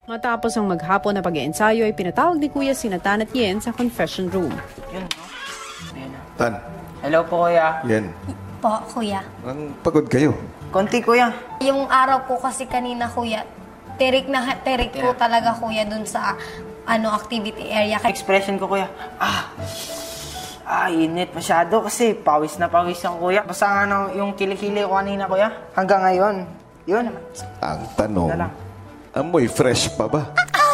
Matapos ang maghapon na pag-iensayo ay pinatawag ni Kuya sina Tan at Yen sa confession room. Yun, no? Ayan na. Tan. Hello po, Kuya. Yen. Po, Kuya. Ang pagod kayo. Konti, Kuya. Yung araw ko kasi kanina, Kuya, tirik po talaga, Kuya, dun sa activity area. Expression ko, Kuya. Init masyado kasi pawis na pawis ang Kuya. Basta yung kilikili ko kanina, Kuya. Hanggang ngayon. Yun. Ang tanong, amoy fresh pa ba?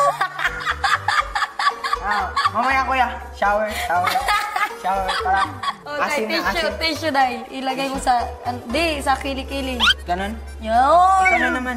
Mamaya, Kuya. Shower. Para. Okay, tissue dahil. Ilagay mo sa, sa kilikili. Ganon? Yun! Ikaw na naman.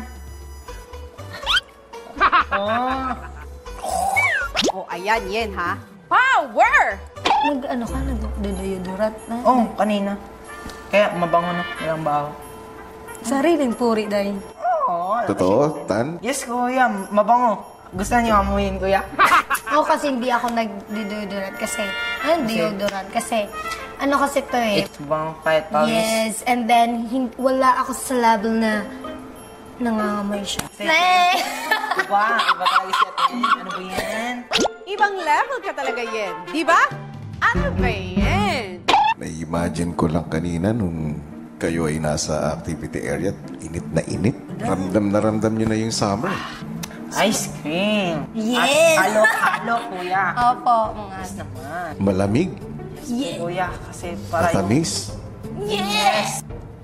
Ayan, Yen, ha? Power! Nagdeodorant na. Kanina. Kaya mabango na. Ilang baho. Sariling puri dahil. Totoo, Tan? Yes, Kuya. Mabango. Gusto niyo amuyin, Kuya? Kasi hindi ako nag-deodorant kasi, deodorant kasi, kasi to eh. It's bango kahit pawis. Yes, and then, wala ako sa level na nangangamoy siya. Diba? Iba talaga siya. Ano ba yan? Ibang level ka talaga, Yen. Di ba? Ano ba yan? Na-imagine ko lang kanina nung kayo ay nasa activity area at init na init. Ramdam na ramdam nyo na yung summer. Ice cream. Yes! Halo, Kuya. Opo, mga. Yes naman. Malamig. Yes! Kuya, kasi para Matamis. Yes!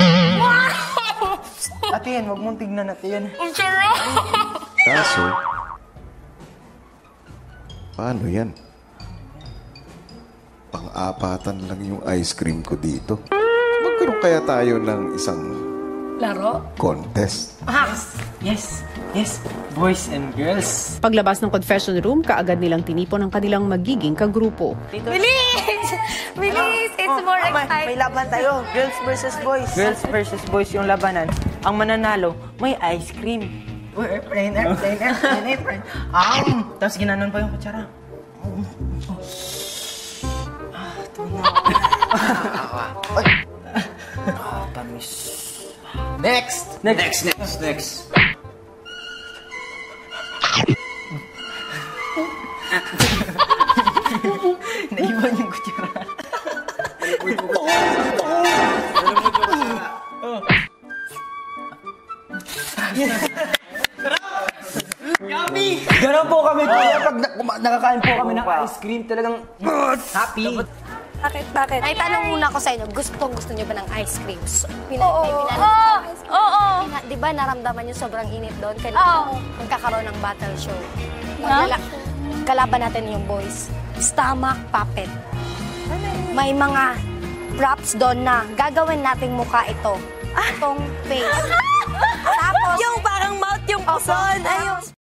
Ate yan, huwag mong tignan natin yan. Kaso, paano yan? Pang-apatan lang yung ice cream ko dito. Magkaroon kaya tayo ng isang Laro? contest. Yes. Boys and girls. Paglabas ng confession room, kaagad nilang tinipon ang kanilang magiging kagrupo. Bilis! It's more exciting. May laban tayo. Girls versus boys. Girls versus boys yung labanan. Ang mananalo, may ice cream. Airplane. Tapos ginanon pa yung kutsara. Tamis. Next. Naiwan yung kutsara. Ganun po kami, Kuya. Pag nakakain po kami ng ice cream, talagang happy. Bakit? Ay, tanong muna ko sa inyo. Gusto niyo ba ng ice cream? Oo. Di ba naramdaman niyo sobrang init doon? Kailangan magkakaroon ng battle show. Kalaban natin yung boys. Stomach puppet. May mga props doon na gagawin nating mukha ito. Itong face. Tapos, Yung parang mouth yung puson. Ayun.